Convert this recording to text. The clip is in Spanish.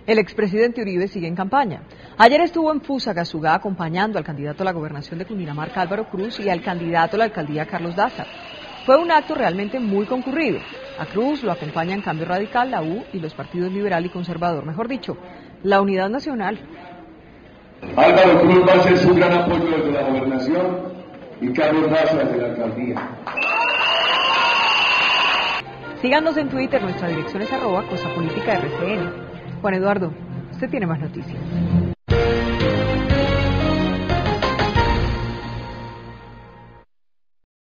El expresidente Uribe sigue en campaña. Ayer estuvo en Fusagasugá acompañando al candidato a la gobernación de Cundinamarca, Álvaro Cruz, y al candidato a la alcaldía, Carlos Daza. Fue un acto realmente muy concurrido. A Cruz lo acompañan Cambio Radical, la U y los partidos liberal y conservador, mejor dicho, la Unidad Nacional. Álvaro Cruz va a ser su gran apoyo desde la gobernación y Carlos Daza desde la alcaldía. Síganos en Twitter, nuestra dirección es @CosaPolíticaRCN. Juan Eduardo, usted tiene más noticias.